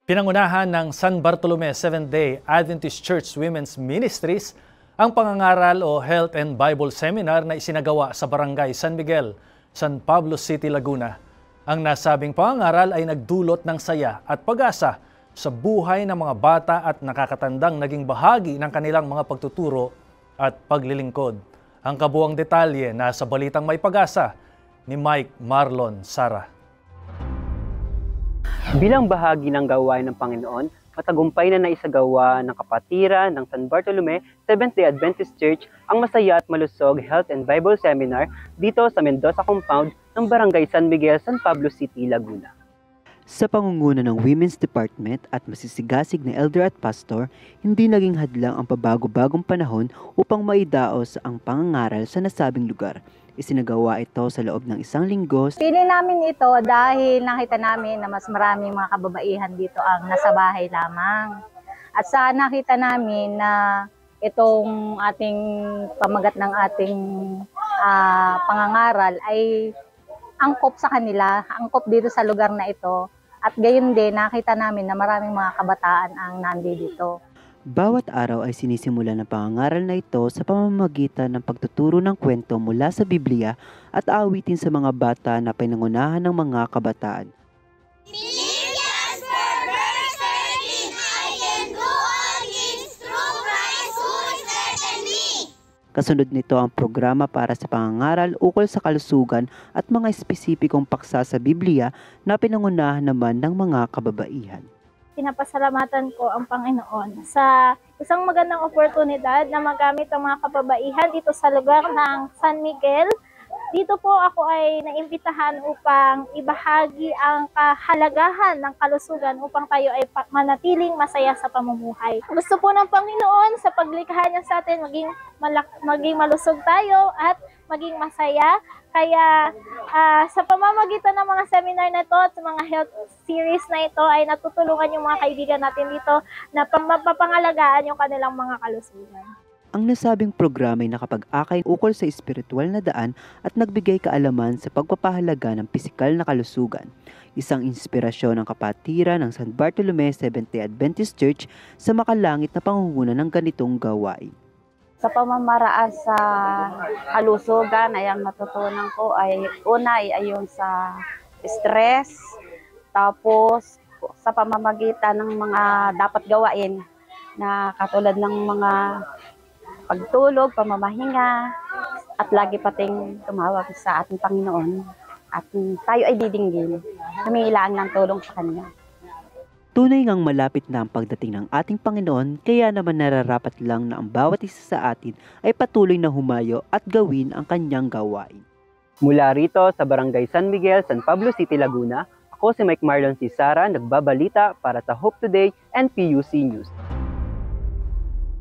Pinangunahan ng San Bartolome Seventh-day Adventist Church Women's Ministries ang pangangaral o Health and Bible Seminar na isinagawa sa Barangay San Miguel, San Pablo City, Laguna. Ang nasabing pangangaral ay nagdulot ng saya at pag-asa sa buhay ng mga bata at nakakatandang naging bahagi ng kanilang mga pagtuturo at paglilingkod. Ang kabuuang detalye nasa balitang May Pag-asa ni Mike Marlon Sara. Bilang bahagi ng gawain ng Panginoon, matagumpay na naisagawa ng kapatiran ng San Bartolome Seventh-day Adventist Church ang masaya at malusog Health and Bible Seminar dito sa Mendoza Compound ng Barangay San Miguel, San Pablo City, Laguna. Sa pangunguna ng Women's Department at masisigasig na elder at pastor, hindi naging hadlang ang pabago-bagong panahon upang maidaos ang pangangaral sa nasabing lugar. Isinagawa ito sa loob ng isang linggo. Pili namin ito dahil nakita namin na mas maraming mga kababaihan dito ang nasa bahay lamang. At sa nakita namin na itong ating pamagat ng ating pangangaral ay angkop sa kanila, angkop dito sa lugar na ito. At gayon din nakita namin na maraming mga kabataan ang nandito. Bawat araw ay sinisimula ng pangangaral na ito sa pamamagitan ng pagtuturo ng kwento mula sa Biblia at awitin sa mga bata na pinangunahan ng mga kabataan. Philippians 4:13, I can do all things through Christ who strengthens me. Kasunod nito ang programa para sa pangangaral ukol sa kalusugan at mga espesipikong paksa sa Biblia na pinangunahan naman ng mga kababaihan. Pinapasalamatan ko ang Panginoon sa isang magandang oportunidad na magamit ang mga kababaihan dito sa lugar ng San Miguel. Dito po ako ay naimbitahan upang ibahagi ang kahalagahan ng kalusugan upang tayo ay manatiling masaya sa pamumuhay. Gusto po ng Panginoon sa paglikha niya sa atin maging malusog tayo at maging masaya. Kaya sa pamamagitan ng mga seminar na ito at sa mga health series na ito ay natutulungan yung mga kaibigan natin dito na mapapangalagaan yung kanilang mga kalusugan. Ang nasabing programa ay nakapag-akay ukol sa espiritual na daan at nagbigay kaalaman sa pagpapahalaga ng pisikal na kalusugan. Isang inspirasyon ng kapatiran ng San Bartolome Seventh-day Adventist Church sa makalangit na pangunguna ng ganitong gawain. Sa pamamaraan sa kalusugan ay ang natutunan ko ay una ay ayon sa stress, tapos sa pamamagitan ng mga dapat gawain na katulad ng mga pagtulog, pamamahinga, at lagi pating tumawag sa ating Panginoon at tayo ay didinggin, humihilaan ng tulong sa Kanya. Tunay ngang malapit na ang pagdating ng ating Panginoon, kaya naman nararapat lang na ang bawat isa sa atin ay patuloy na humayo at gawin ang kanyang gawain. Mula rito sa Barangay San Miguel, San Pablo City, Laguna, ako si Mike Marlon Sara, nagbabalita para sa Hope Today and PUC News.